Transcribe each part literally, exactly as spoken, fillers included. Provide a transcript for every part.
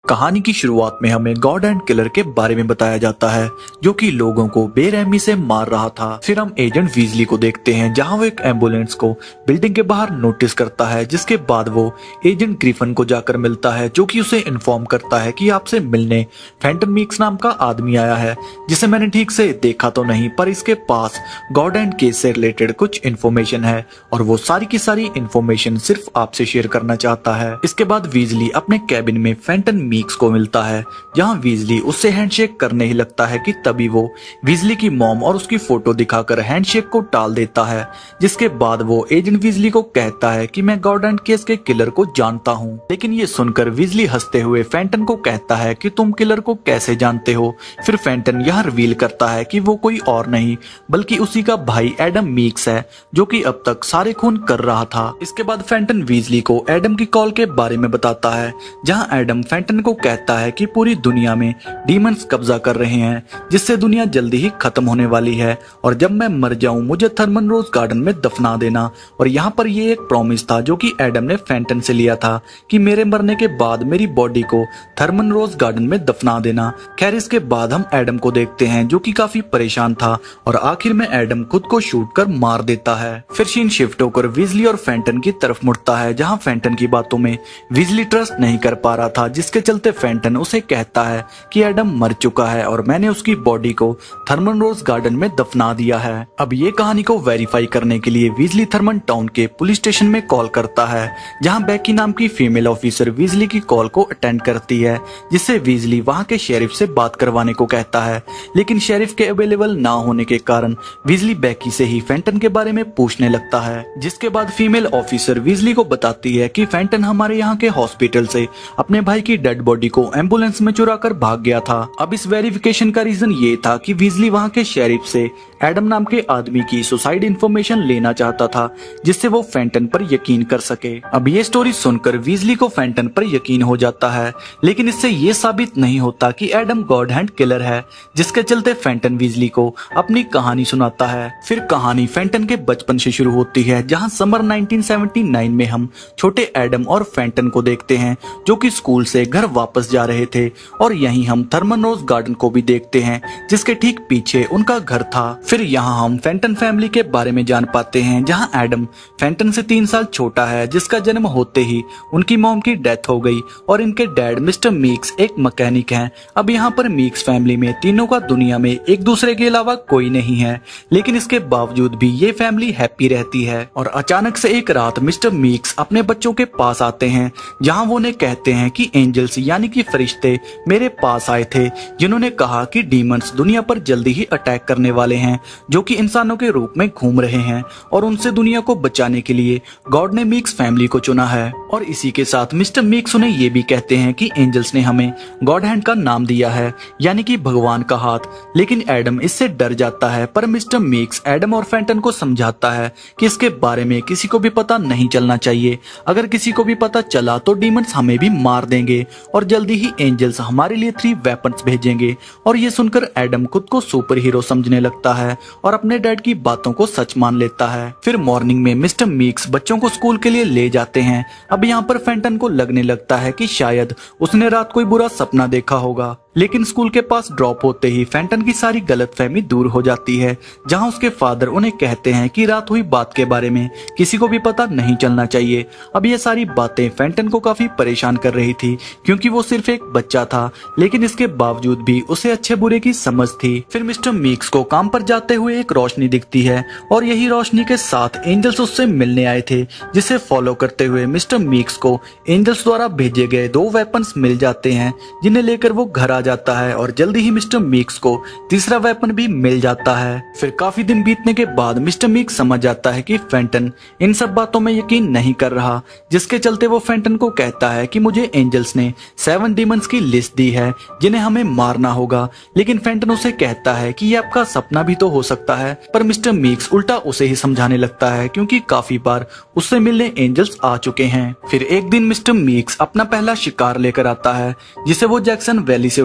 कहानी की शुरुआत में हमें गॉड एंड किलर के बारे में बताया जाता है जो कि लोगों को बेरहमी से मार रहा था। फिर हम एजेंट वीजली को देखते हैं जहां वो एक एम्बुलेंस को बिल्डिंग के बाहर नोटिस करता है, जिसके बाद वो एजेंट ग्रिफिन को जाकर मिलता है जो कि उसे इन्फॉर्म करता है कि आपसे मिलने फैंटन मीक्स नाम का आदमी आया है, जिसे मैंने ठीक से देखा तो नहीं पर इसके पास गॉड एंड केस से रिलेटेड कुछ इन्फॉर्मेशन है और वो सारी की सारी इन्फॉर्मेशन सिर्फ आपसे शेयर करना चाहता है। इसके बाद वीजली अपने कैबिन में फैंटन मीक्स को मिलता है जहां वीजली उससे हैंडशेक करने ही लगता है कि तभी वो वीजली की मॉम और उसकी फोटो दिखाकर हैंडशेक को टाल देता है, जिसके बाद वो एजेंट वीजली को कहता है कि मैं गॉड एंड केस के किलर को जानता हूं। लेकिन ये सुनकर वीजली हंसते हुए फैंटन को कहता है कि तुम किलर को कैसे जानते हो। फिर फैंटन यह रिवील करता है कि वो कोई और नहीं बल्कि उसी का भाई एडम मीक्स है जो कि अब तक सारे खून कर रहा था। इसके बाद फैंटन वीजली को एडम की कॉल के बारे में बताता है जहां एडम फैंटन को कहता है कि पूरी दुनिया में डीमंस कब्जा कर रहे हैं, जिससे दुनिया जल्दी ही खत्म होने वाली है और जब मैं मर जाऊं मुझे थर्मन रोज गार्डन में दफना देना। और यहाँ पर ये एक प्रॉमिस था जो कि एडम ने फैंटन से लिया था कि मेरे मरने के बाद मेरी बॉडी को थर्मन रोज गार्डन में दफना देना। खैर इसके बाद हम एडम को देखते हैं जो कि काफी परेशान था और आखिर में एडम खुद को शूट कर मार देता है। फिर सीन शिफ्ट होकर वीजली और फैंटन की तरफ मुड़ता है जहाँ फैंटन की बातों में वीजली ट्रस्ट नहीं कर पा रहा था, जिसके चलते फैंटन उसे कहता है कि एडम मर चुका है और मैंने उसकी बॉडी को थर्मन रोज गार्डन में दफना दिया है। अब ये कहानी को वेरीफाई करने के लिए वीजली थर्मन टाउन के पुलिस स्टेशन में कॉल करता है जहां बेकी नाम की फीमेल ऑफिसर वीजली की कॉल को अटेंड करती है, जिससे वीजली वहां के शेरिफ से बात करवाने को कहता है। लेकिन शेरिफ के अवेलेबल ना होने के कारण वीजली बेकी से ही फैंटन के बारे में पूछने लगता है, जिसके बाद फीमेल ऑफिसर वीजली को बताती है कि फैंटन हमारे यहाँ के हॉस्पिटल से अपने भाई की डेड बॉडी को एम्बुलेंस में चुरा कर भाग गया था। अब इस वेरिफिकेशन का रीजन ये था कि वीजली वहाँ के शेरिफ से एडम नाम के आदमी की सुसाइड इन्फॉर्मेशन लेना चाहता था, जिससे वो फैंटन पर यकीन कर सके। अब ये स्टोरी सुनकर वीजली को फैंटन पर यकीन हो जाता है, लेकिन इससे ये साबित नहीं होता कि एडम गॉड हैंड किलर है, जिसके चलते फैंटन वीजली को अपनी कहानी सुनाता है। फिर कहानी फैंटन के बचपन से शुरू होती है जहाँ समर नाइनटीन सेवेंटी नाइन में हम छोटे एडम और फैंटन को देखते हैं जो कि स्कूल से घर वापस जा रहे थे और यहीं हम थर्मन रोज गार्डन को भी देखते हैं जिसके ठीक पीछे उनका घर था। फिर यहाँ हम फैंटन फैमिली के बारे में जान पाते हैं जहाँ एडम फैंटन से तीन साल छोटा है, जिसका जन्म होते ही उनकी मॉम की डेथ हो गई और इनके डैड मिस्टर मीक्स एक मैकेनिक हैं। अब यहाँ पर मीक्स फैमिली में तीनों का दुनिया में एक दूसरे के अलावा कोई नहीं है, लेकिन इसके बावजूद भी ये फैमिली हैप्पी रहती है। और अचानक से एक रात मिस्टर मीक्स अपने बच्चों के पास आते हैं जहाँ वो उन्हें कहते हैं कि एंजल्स यानी कि फरिश्ते मेरे पास आए थे जिन्होंने कहा कि डीमंस दुनिया पर जल्दी ही अटैक करने वाले हैं जो कि इंसानों के रूप में घूम रहे हैं और उनसे दुनिया को बचाने के लिए गॉड ने मीक्स फैमिली को चुना है। और इसी के साथ मिस्टर मीक्स उन्हें ये भी कहते हैं कि एंजल्स ने हमें गॉड हैंड का नाम दिया है यानी कि भगवान का हाथ। लेकिन एडम इससे डर जाता है, पर मिस्टर मीक्स एडम और फैंटन को समझाता है कि इसके बारे में किसी को भी पता नहीं चलना चाहिए। अगर किसी को भी पता चला तो डीमंस हमें भी मार देंगे और जल्दी ही एंजल्स हमारे लिए थ्री वेपन्स भेजेंगे। और ये सुनकर एडम खुद को सुपर हीरो समझने लगता है और अपने डैड की बातों को सच मान लेता है। फिर मॉर्निंग में मिस्टर मीक्स बच्चों को स्कूल के लिए ले जाते हैं। अब यहाँ पर फैंटन को लगने लगता है कि शायद उसने रात कोई बुरा सपना देखा होगा, लेकिन स्कूल के पास ड्रॉप होते ही फैंटन की सारी गलतफहमी दूर हो जाती है जहां उसके फादर उन्हें कहते हैं कि रात हुई बात के बारे में किसी को भी पता नहीं चलना चाहिए। अब ये सारी बातें फैंटन को काफी परेशान कर रही थी क्योंकि वो सिर्फ एक बच्चा था, लेकिन इसके बावजूद भी उसे अच्छे बुरे की समझ थी। फिर मिस्टर मीक्स को काम पर जाते हुए एक रोशनी दिखती है और यही रोशनी के साथ एंजल्स उससे मिलने आए थे, जिसे फॉलो करते हुए मिस्टर मीक्स को एंजल्स द्वारा भेजे गए दो वेपन्स मिल जाते हैं जिन्हें लेकर वो घर जाता है और जल्दी ही मिस्टर मीक्स को तीसरा वेपन भी मिल जाता है। फिर काफी दिन बीतने के बाद मिस्टर मीक्स समझ जाता है कि फैंटन इन सब बातों में यकीन नहीं कर रहा, जिसके चलते वो फैंटन को कहता है कि मुझे एंजल्स ने सेवन डीमंस की लिस्ट दी है जिन्हें हमें मारना होगा। लेकिन फैंटन उसे कहता है कि ये आपका सपना भी तो हो सकता है, पर मिस्टर मीक्स उल्टा उसे ही समझाने लगता है क्योंकि काफी बार उससे मिलने एंजल्स आ चुके हैं। फिर एक दिन मिस्टर मीक्स अपना पहला शिकार लेकर आता है जिसे वो जैक्सन वैली से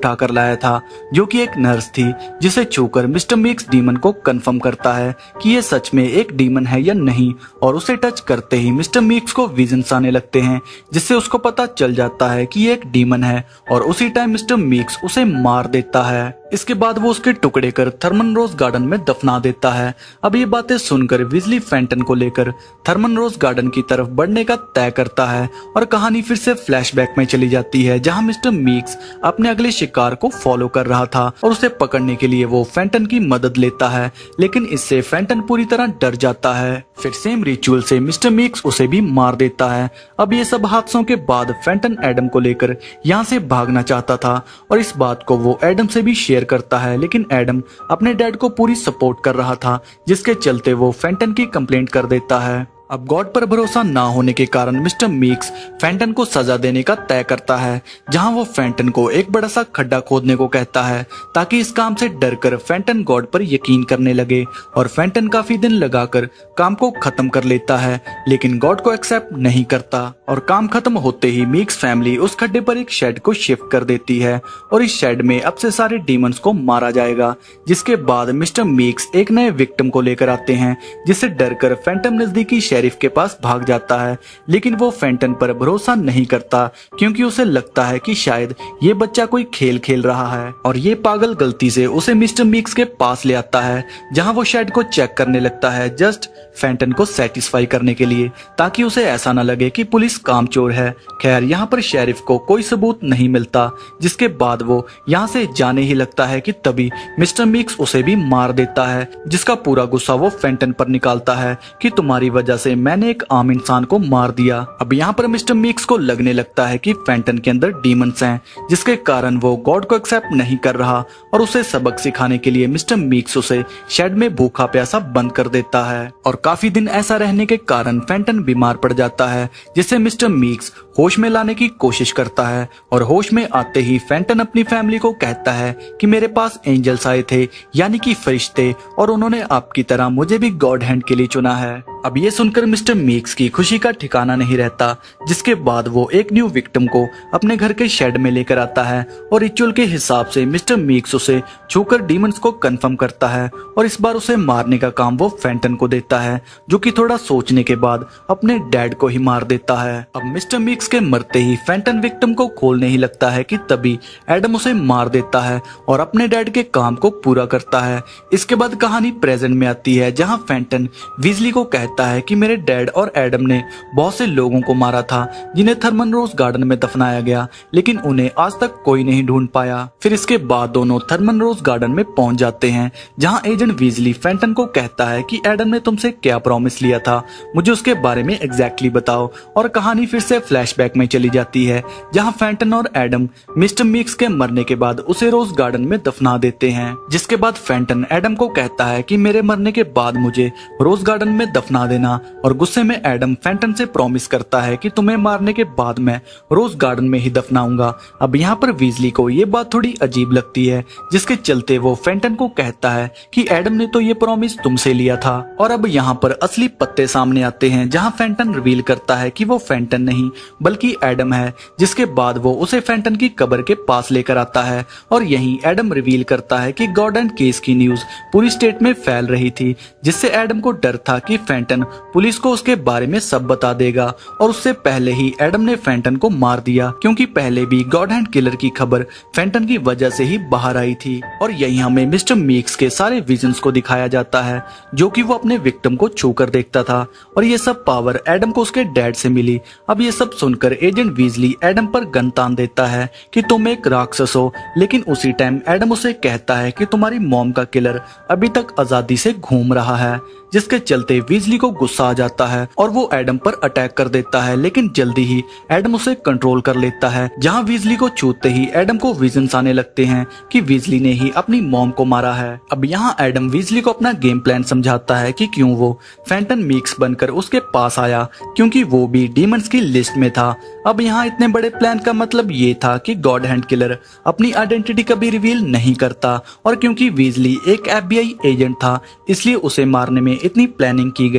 उठा कर लाया था, जो कि एक नर्स थी, जिसे छूकर मिस्टर मीक्स डीमन को कंफर्म करता है कि ये सच में एक डीमन है या नहीं, और उसे टच करते ही मिस्टर मीक्स को विजन्स आने लगते हैं, जिससे उसको पता चल जाता है कि ये एक डीमन है, और उसी टाइम मिस्टर मीक्स उसे मार देता है। इसके बाद वो उसके टुकड़े कर थर्मन रोज गार्डन में दफना देता है। अब ये बातें सुनकर वीजली फेंटन को लेकर थर्मन रोज गार्डन की तरफ बढ़ने का तय करता है, और कहानी फिर से फ्लैशबैक में चली जाती है, जहां मिस्टर मीक्स अपने अगले शिकार को फॉलो कर रहा था, और उसे पकड़ने के लिए वो फेंटन की मदद लेता है, लेकिन इससे फेंटन पूरी तरह डर जाता है। फिर सेम रिचुअल से मिस्टर मीक्स उसे भी मार देता है। अब ये सब हादसों के बाद फेंटन एडम को लेकर यहाँ से भागना चाहता था, और इस बात को वो एडम से भी शेयर करता है, लेकिन एडम अपने डैड को पूरी सपोर्ट कर रहा था, जिसके चलते वो फेंटन की कंप्लेंट कर देता है। अब गॉड पर भरोसा ना होने के कारण मिस्टर मीक्स फेंटन को सजा देने का तय करता है, जहां वो फेंटन को एक बड़ा सा खड्डा खोदने को कहता है, ताकि इस काम से डरकर फेंटन गॉड पर यकीन करने लगे, और फेंटन काफी दिन लगाकर काम को खत्म कर लेता है, लेकिन गॉड को एक्सेप्ट नहीं करता, और काम खत्म होते ही मीक्स फैमिली उस खड्डे पर एक शेड को शिफ्ट कर देती है, और इस शेड में अब से सारे डीमंस को मारा जाएगा। जिसके बाद मिस्टर मीक्स एक नए विक्टिम को लेकर आते हैं, जिससे डरकर फेंटन नजदीकी शेरिफ के पास भाग जाता है, लेकिन वो फेंटन पर भरोसा नहीं करता, क्योंकि उसे लगता है कि शायद ये बच्चा कोई खेल खेल रहा है, और ये पागल गलती से उसे मिस्टर मीक्स के पास ले आता है, जहां वो शेड को चेक करने लगता है, जस्ट फेंटन को सेटिस्फाई करने के लिए, ताकि उसे ऐसा न लगे कि पुलिस कामचोर है। खैर यहाँ पर शेरिफ को कोई सबूत नहीं मिलता, जिसके बाद वो यहाँ से जाने ही लगता है कि तभी मिस्टर मीक्स उसे भी मार देता है, जिसका पूरा गुस्सा वो फेंटन पर निकालता है कि तुम्हारी वजह से मैंने एक आम इंसान को मार दिया। अब यहाँ पर मिस्टर मीक्स को लगने लगता है कि फेंटन के अंदर डीमंस हैं, जिसके कारण वो गॉड को एक्सेप्ट नहीं कर रहा, और उसे सबक सिखाने के लिए मिस्टर मीक्स उसे शेड में भूखा प्यासा बंद कर देता है, और काफी दिन ऐसा रहने के कारण फेंटन बीमार पड़ जाता है, जिससे मिस्टर मीक्स होश में लाने की कोशिश करता है, और होश में आते ही फेंटन अपनी फैमिली को कहता है कि मेरे पास एंजल्स आए थे, यानी कि फरिश्ते, और उन्होंने आपकी तरह मुझे भी गॉड हैंड के लिए चुना है। अब ये सुनकर मिस्टर मीक्स की खुशी का ठिकाना नहीं रहता, जिसके बाद वो एक न्यू विक्टिम को अपने घर के शेड में लेकर आता है, और रिचुअल के हिसाब से मिस्टर मीक्स उसे छूकर डीमंस को कंफर्म करता है, और इस बार उसे मारने का काम वो फेंटन को देता है, जो कि थोड़ा सोचने के बाद अपने डैड को ही मार देता है। अब मिस्टर मीक्स के मरते ही फेंटन विक्टिम को खोलने ही लगता है कि तभी एडम उसे मार देता है, और अपने डैड के काम को पूरा करता है। इसके बाद कहानी प्रेजेंट में आती है, जहां फेंटन वीजली को कहता है कि मेरे डैड और एडम ने बहुत से लोगों को मारा था, जिन्हें थर्मन रोज गार्डन में दफनाया गया, लेकिन उन्हें आज तक कोई नहीं ढूंढ पाया। फिर इसके बाद दोनों थर्मन रोज गार्डन में पहुंच जाते हैं, जहां एजेंट वीजली फेंटन को कहता है कि एडम ने तुमसे क्या प्रॉमिस लिया था, मुझे उसके बारे में एग्जैक्टली बताओ। और कहानी फिर से फ्लैशबैक में चली जाती है, जहां फेंटन और एडम मिस्टर मीक्स के मरने के बाद उसे रोज गार्डन में दफना देते हैं। जिसके बाद फेंटन एडम को कहता है कि मेरे मरने के बाद मुझे रोज गार्डन में दफना देना, और गुस्से में एडम फेंटन से प्रॉमिस करता है कि तुम्हें मारने के बाद मैं रोज गार्डन में ही दफनाऊंगा। अब यहाँ पर वीजली को ये बात थोड़ी अजीब लगती है, जिसके चलते वो फेंटन को कहता है कि एडम ने तो ये प्रॉमिस तुमसे लिया था। और अब यहाँ पर असली पत्ते सामने आते हैं, जहाँ फेंटन रिवील करता है कि वो फेंटन नहीं बल्कि एडम है। जिसके बाद वो उसे फेंटन की कब्र के पास लेकर आता है, और यहीं एडम रिवील करता है कि गॉड एंड केस की न्यूज पूरी स्टेट में फैल रही थी, जिससे एडम को डर था कि फेंटन पुलिस को उसके बारे में सब बता देगा, और उससे पहले ही एडम ने फेंटन को मार दिया, क्योंकि पहले भी गॉड हैंड किलर की खबर फेंटन की वजह से ही बाहर आई थी। और यही हमें मिस्टर मीक्स के सारे विजन्स को दिखाया जाता है, जो कि वो अपने विक्टिम को छूकर देखता था, और ये सब पावर एडम को उसके डैड से मिली। अब ये सब सुनकर एजेंट वीजली एडम पर गन तान देता है कि तुम एक राक्षस हो, लेकिन उसी टाइम एडम उसे कहता है कि तुम्हारी मॉम का किलर अभी तक आजादी से घूम रहा है, जिसके चलते वीजली को गुस्सा आ जाता है, और वो एडम पर अटैक कर देता है, लेकिन जल्दी ही एडम उसे कंट्रोल कर लेता है, जहां वीजली को छूते ही एडम को विजन्स आने लगते हैं कि वीजली ने ही अपनी मॉम को मारा है। अब यहाँ एडम वीजली को अपना गेम प्लान समझाता है कि क्यों वो फेंटन मीक्स बनकर उसके पास आया, क्योंकि वो भी डीमंस की लिस्ट में था। अब यहाँ इतने बड़े प्लान का मतलब ये था कि गॉड हैंड किलर अपनी आइडेंटिटी कभी रिवील नहीं करता, और क्योंकि वीजली एक एफ बी आई एजेंट था, इसलिए उसे मारने में इतनी प्लानिंग की गई।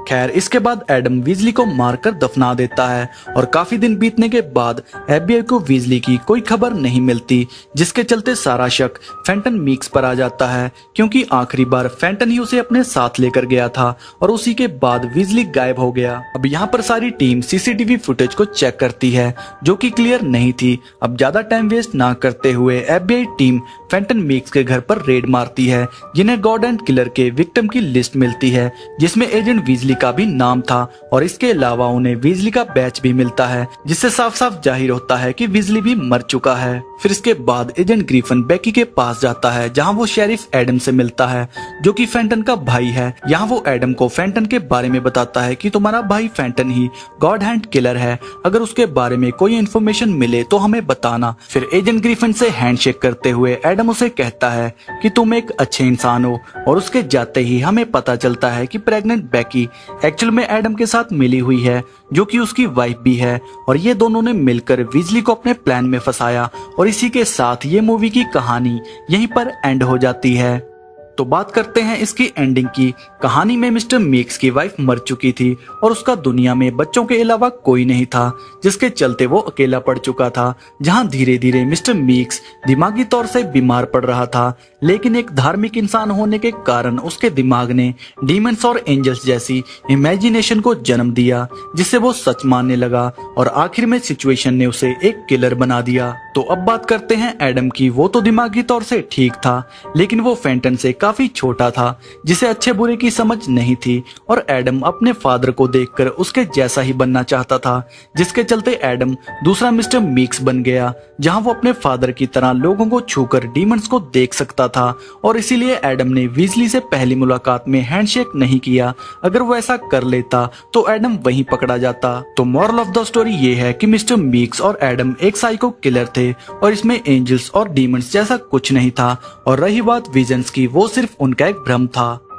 खैर इसके बाद एडम वीजली को मारकर दफना देता है और काफी दिन बीतने के बाद एफबीआई को वीजली की कोई खबर नहीं मिलती, जिसके चलते सारा शक फेंटन मीक्स पर आ जाता है, क्योंकि आखिरी बार फेंटन ही उसे अपने साथ लेकर गया था और उसी के बाद वीजली गायब हो गया। अब यहाँ पर सारी टीम सीसीटीवी फुटेज को चेक करती है जो कि क्लियर नहीं थी। अब ज्यादा टाइम वेस्ट ना करते हुए एफबीआई टीम फेंटन मीक्स के घर पर रेड मारती है, जिन्हें गॉर्डन किलर के विक्टिम की लिस्ट मिलती है जिसमें एजेंट वीजली का भी नाम था और इसके अलावा उन्हें वीजली का बैच भी मिलता है, जिससे साफ साफ जाहिर होता है कि वीजली भी मर चुका है। फिर इसके बाद एजेंट ग्रिफिन बेकी के पास जाता है जहां वो शेरिफ एडम से मिलता है जो कि फेंटन का भाई है। यहाँ वो एडम को फेंटन के बारे में बताता है कि तुम्हारा भाई फेंटन ही गॉड हैंड किलर है, अगर उसके बारे में कोई इन्फॉर्मेशन मिले तो हमें बताना। फिर एजेंट ग्रिफिन से हैंडशेक करते हुए एडम उसे कहता है कि तुम एक अच्छे इंसान हो और उसके जाते ही हमें पता चलता है कि प्रेग्नेंट बेकी एक्चुअल में एडम के साथ मिली हुई है जो कि उसकी वाइफ भी है और ये दोनों ने मिलकर वीजली को अपने प्लान में फंसाया। और इसी के साथ ये मूवी की कहानी यहीं पर एंड हो जाती है। तो बात करते हैं इसकी एंडिंग की। कहानी में मिस्टर मीक्स की वाइफ मर चुकी थी और उसका दुनिया में बच्चों के अलावा कोई नहीं था, जिसके चलते वो अकेला पड़ चुका था। जहां धीरे धीरे मिस्टर मीक्स दिमागी तौर से बीमार पड़ रहा था, लेकिन एक धार्मिक इंसान होने के कारण उसके दिमाग ने डीमंस और एंजल्स जैसी इमेजिनेशन को जन्म दिया, जिससे वो सच मानने लगा और आखिर में सिचुएशन ने उसे एक किलर बना दिया। तो अब बात करते हैं एडम की। वो तो दिमागी तौर से ठीक था, लेकिन वो फेंटन से काफी छोटा था, जिसे अच्छे बुरे की समझ नहीं थी और एडम अपने फादर को देखकर उसके जैसा ही बनना चाहता था, जिसके चलते एडम दूसरा मिस्टर मीक्स बन गया, जहां वो अपने फादर की तरह लोगों को छूकर डीमंस को देख सकता था। और इसीलिए एडम ने वीजली से पहली मुलाकात में हैंडशेक नहीं किया। अगर वो ऐसा कर लेता तो एडम वहीं पकड़ा जाता। तो मॉरल ऑफ द स्टोरी ये है कि मिस्टर मीक्स और एडम एक साइको किलर थे और इसमें एंजल्स और डीमंस जैसा कुछ नहीं था। और रही बात विजन्स की, वो सिर्फ उनका एक भ्रम था।